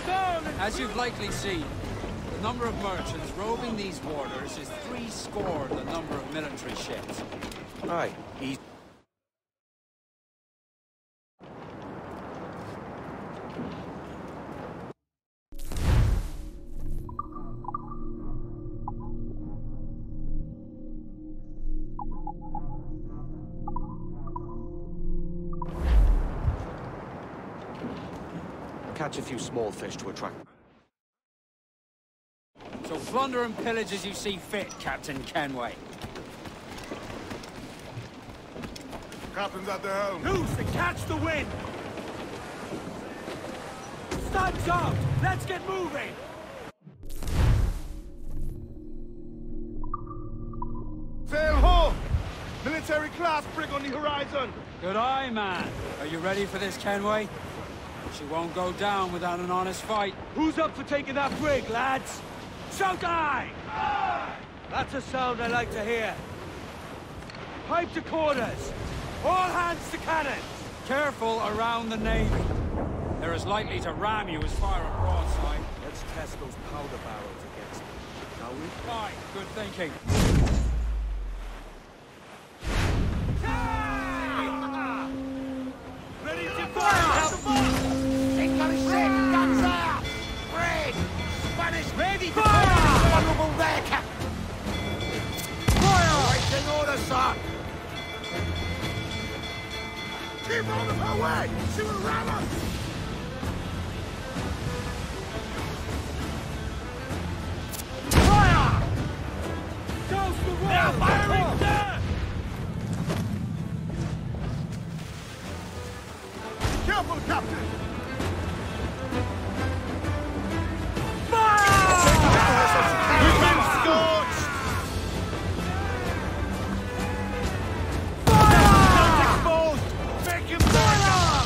As you've likely seen, the number of merchants roving these waters is 70 the number of military ships. Aye, easy. Catch a few small fish to attract. So plunder and pillage as you see fit, Captain Kenway. Captain's at the helm. Loose and catch the wind! Studs out! Let's get moving! Sail ho! Military class brig on the horizon. Good eye, man. Are you ready for this, Kenway? She won't go down without an honest fight. Who's up for taking that brig, lads? Shout aye! That's a sound I like to hear. Pipe to quarters! All hands to cannons! Careful around the Navy. They're as likely to ram you as fire a broadside. Let's test those powder barrels against them, shall we? Aye, good thinking. Ready to fire! Incoming ship! Guns out! Brig! Spanish ready to Fire! vulnerable there, Captain! Fire! Waiting order, son! Keep out of her way! She will ram us! Fire! Douse the road! Now firing, sir! Careful, Captain! We've been scorched! Guns exposed! Make him fire!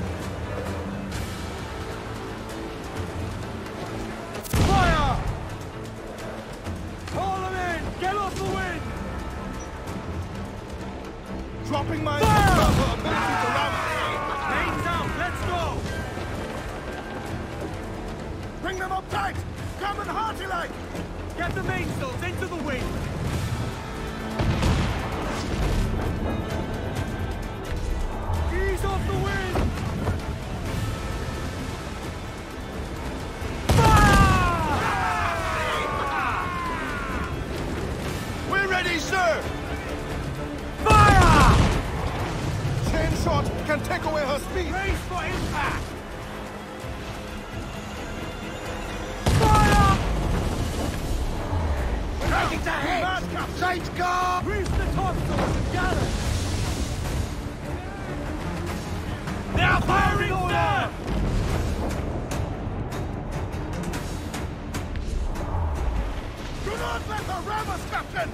Fire! Haul them in! Get off the wind! Dropping my Fire! ability to ram us! Mains out! Let's go! Bring them up tight! Come and hearty like! Get the mainsails into the wind! Ease off the wind! We're ready, sir! Fire! Chain shot can take away her speed! Brace for impact! Fire! Breaking to head! Saints guard! Grease the topsails and gallants! Now firing, sir! Do not let her ram us, Captain!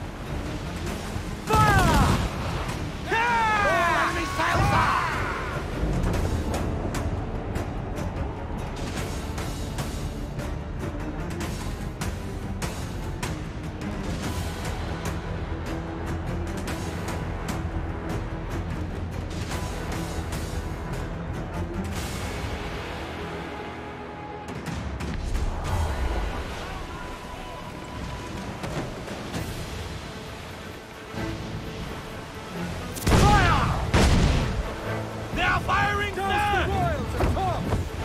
Fire! All enemy sails up! Now firing, Douse sir! the royals and top!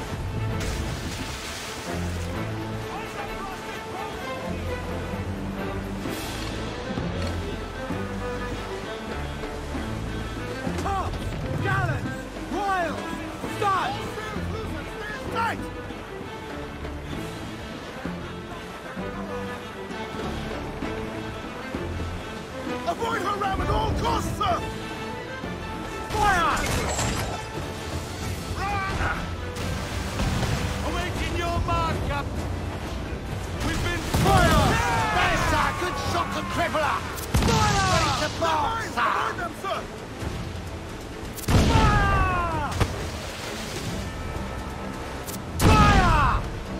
Tops! Gallants! Royals! Studs! Right! Avoid her ram at all costs, sir! Fire! Awaiting your mark, Captain! We've been Fire! There's sir! Good shot to cripple her! Ready to board, Avoid sir! them, sir! Fire! Fire!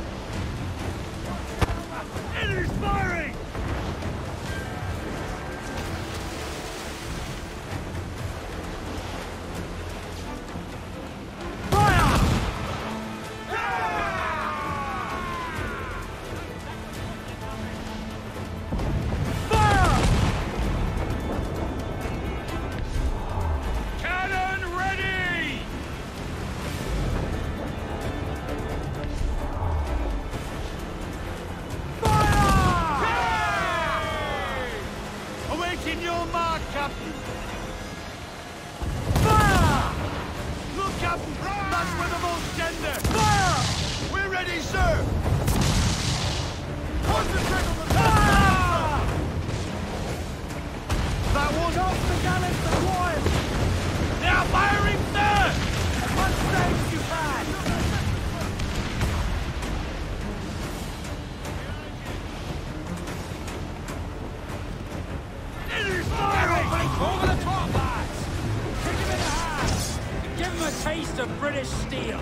Enemy's firing! Captain! Fire! Look, Captain! That's where the most tender! Fire! We're ready, sir! Concentrate on the fire! That was off the gallants deployed! They are firing, sir! As much safe as you can! Over the top, lads! Kick him in the hand! And give him a taste of British steel!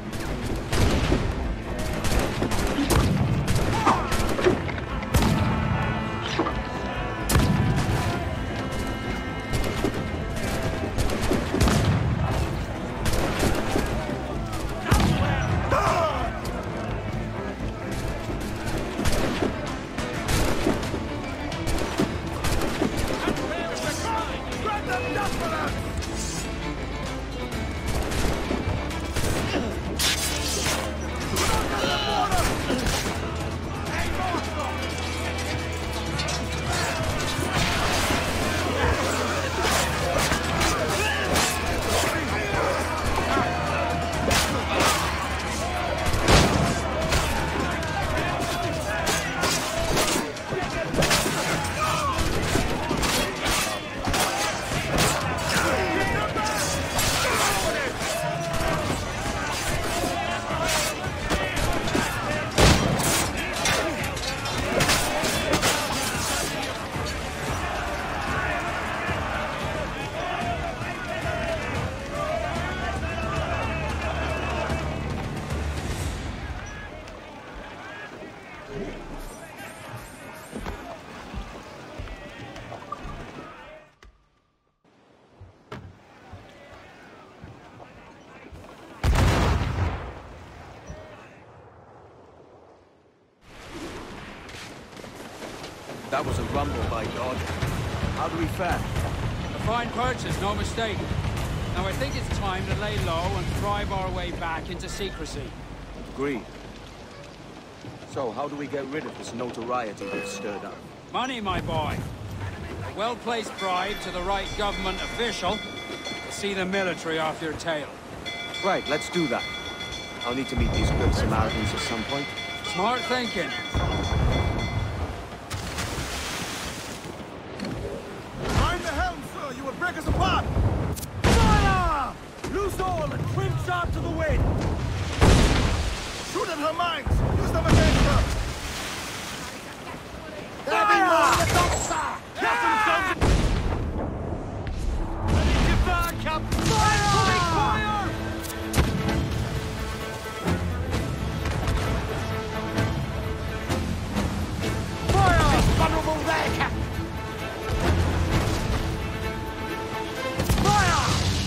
That was a rumble, by God. How do we fare? A fine purchase, no mistake. Now I think it's time to lay low and thrive our way back into secrecy. Agreed. So, how do we get rid of this notoriety we've stirred up? Money, my boy. A well-placed bribe to the right government official. See the military off your tail. Right, let's do that. I'll need to meet these good Samaritans at some point. Smart thinking. Mind the helm, sir! You will break us apart! Fire! Loose all and trim sharp to the wind! Shoot at her mines! Use them against her! There be more on the top, sir! Captain Johnson! Ready to fire, Captain! Fire! Fire! Fire! It's vulnerable there, Captain! Fire!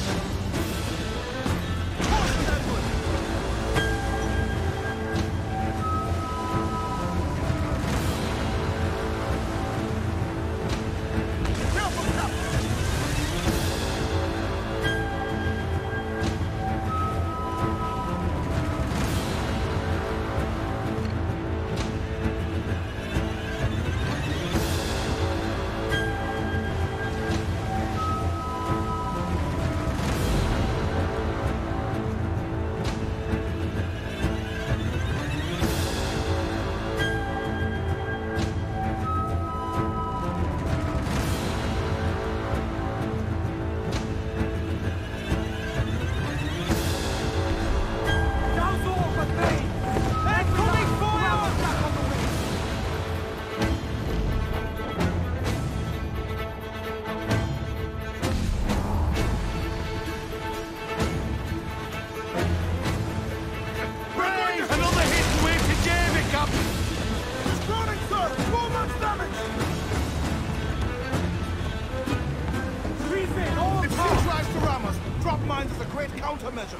Drop mines as a great countermeasure.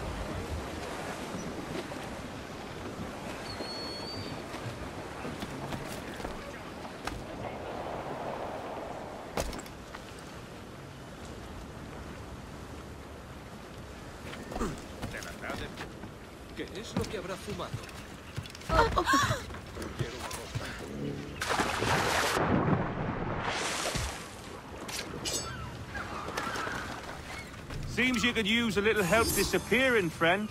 ¿Qué es lo que habrá fumado? Quiero una copa. Seems you could use a little help disappearing, friend.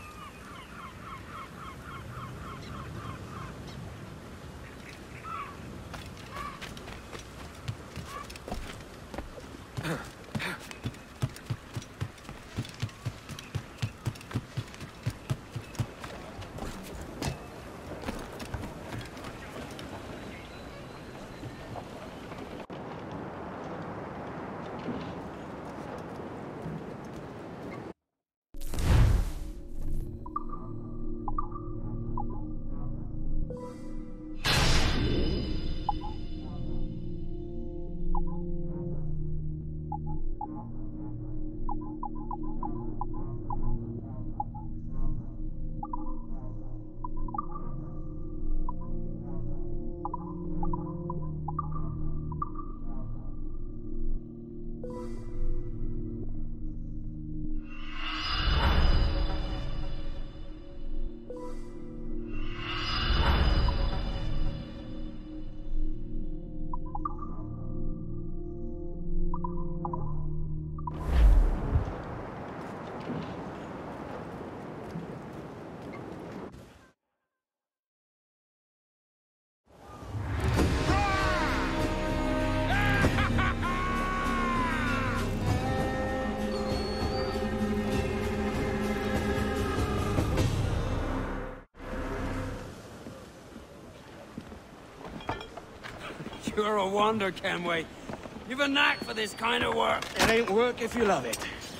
You're a wonder, Kenway. You've a knack for this kind of work. It ain't work if you love it.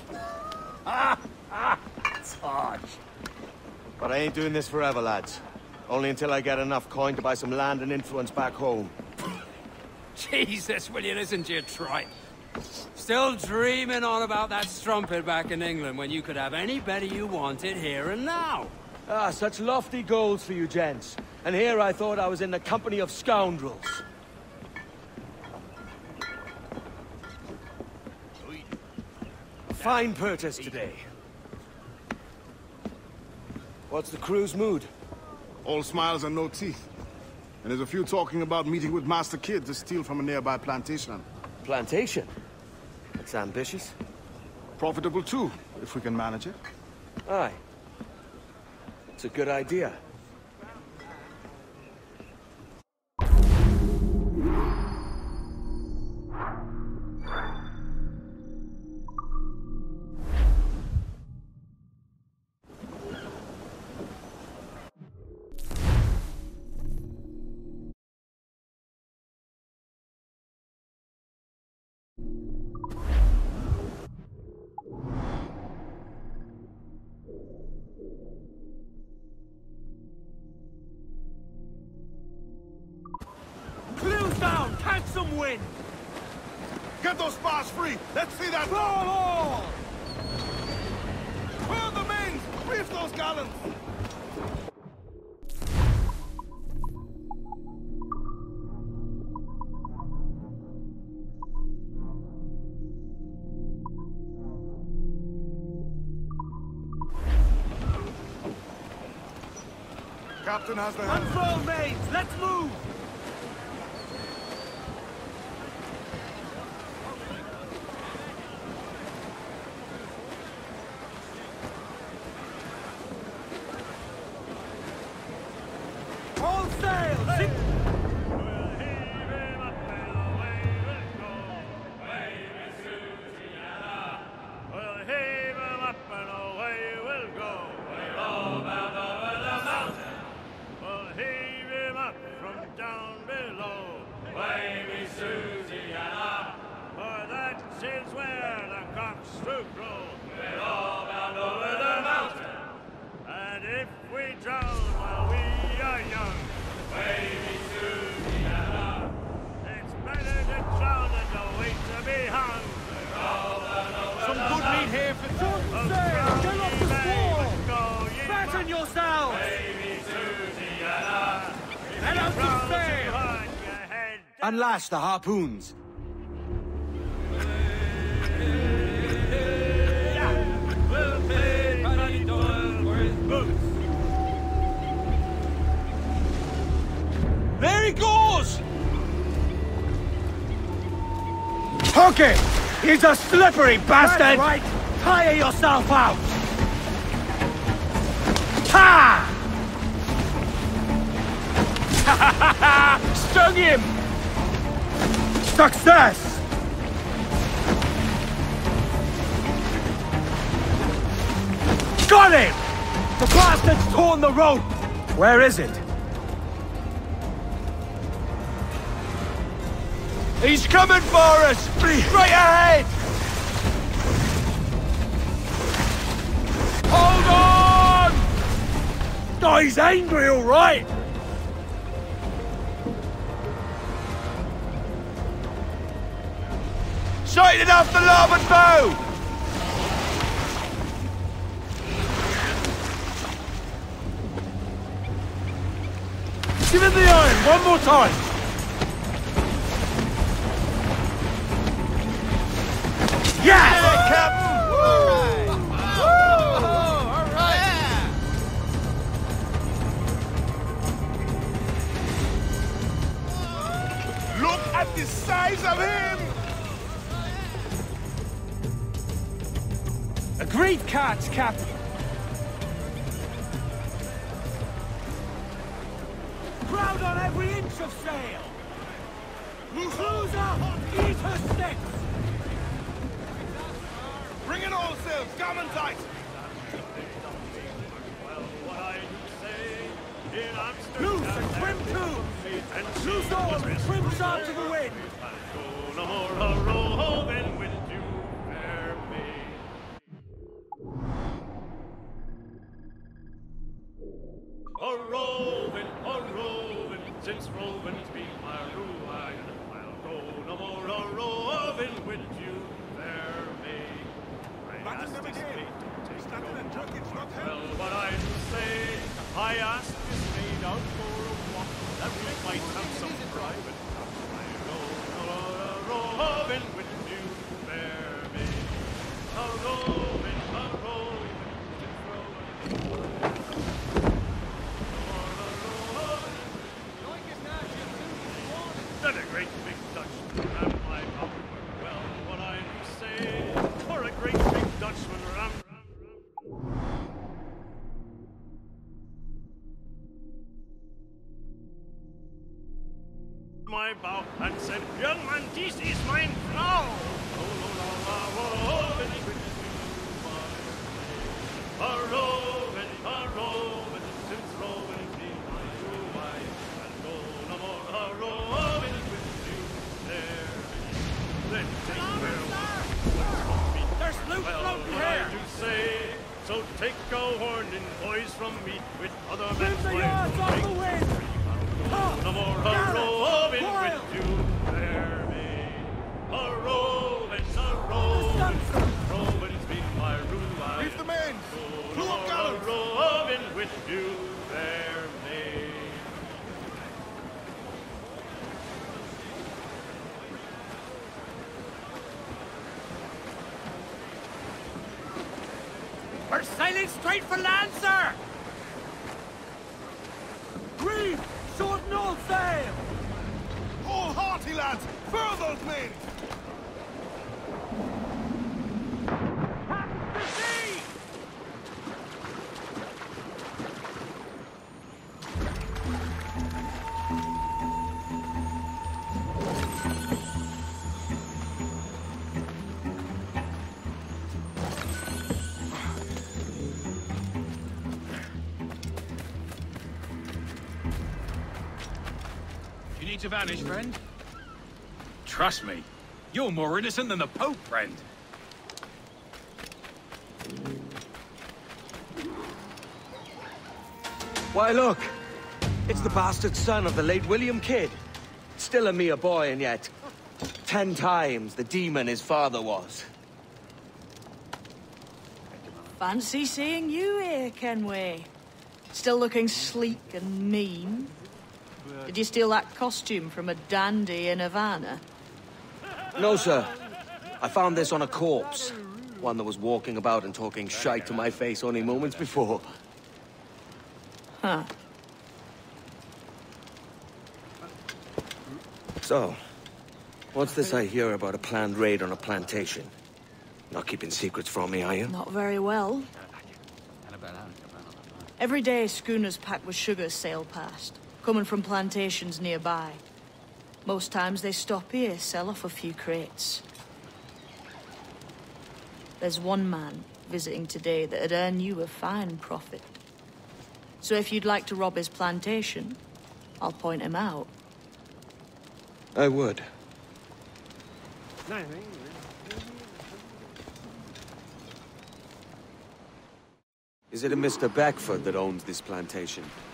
It's hard. But I ain't doing this forever, lads. Only until I get enough coin to buy some land and influence back home. Jesus, will you listen to your tripe? Still dreaming on about that strumpet back in England when you could have any better you wanted here and now. Ah, such lofty goals for you gents. And here I thought I was in the company of scoundrels. Fine purchase today. What's the crew's mood? All smiles and no teeth. And there's a few talking about meeting with Master Kid to steal from a nearby plantation. Plantation? That's ambitious. Profitable too, if we can manage it. Aye. It's a good idea. Clews down! Catch some wind! Get those spars free! Let's see that! Roll all! Furl the mains! Reef those gallants! Captain has the helm. Unfurl mains! Let's move! All sail! Unlash the harpoons. There he goes! Hook it! He's a slippery bastard! Right! Tire yourself out! Ha! Stung him! Success! Got him! The bastard's torn the rope! Where is it? He's coming for us! Straight ahead! Hold on! Oh, he's angry, all right! Sighted off the larboard bow! Give him the iron, one more time! Yes! Captain! All right. Look at the size of him! Agreed catch, Captain. Crowd on every inch of sail. Cruiser, eat her sticks. Bring in all sails, common tight! Loose and trim to. Loose oars, trim sharp to the wind. No more a roving with you, fair maid. A roving, since roving's been my ruin. I'll go no more a roving with you, fair maid. I asked this maid to take no more. Well, what I do say, I asked this maid out for a walk, that we might have some private talk. I'll go no more a roving with you, fair maid. A roving, since roving. That a great big Dutchman ram my up. Well, what I do say, for a great big Dutchman ram. My bow and said, young man, this is mine Frau. Oh, a roving, since roving be my true wife. And go no more a roving with you there. Then take farewell. There's loose Well, floating what I here. do say, so take a warning, boys, from me, with other Trim men's the wives. yards off the wind. No more a roving with you there, maid. A roving's been my rule. Reef the main! No Crew up more a gallants! roving with you there, maid. We're sailing straight for land, sir! Reef! Shorten all sail! All hearty, lads! Furl those men! The sea! You need to vanish, friend? Trust me, you're more innocent than the Pope, friend. Why, look! It's the bastard son of the late William Kidd. Still a mere boy, and yet 10 times the demon his father was. Fancy seeing you here, Kenway. Still looking sleek and mean. Did you steal that costume from a dandy in Havana? No, sir. I found this on a corpse. One that was walking about and talking shite to my face only moments before. Huh. So, what's this I hear about a planned raid on a plantation? Not keeping secrets from me, are you? Not very well. Every day, schooners packed with sugar sail past, coming from plantations nearby. Most times they stop here, sell off a few crates. There's one man visiting today that'd earn you a fine profit. So if you'd like to rob his plantation, I'll point him out. I would. Is it a Mr. Beckford that owns this plantation?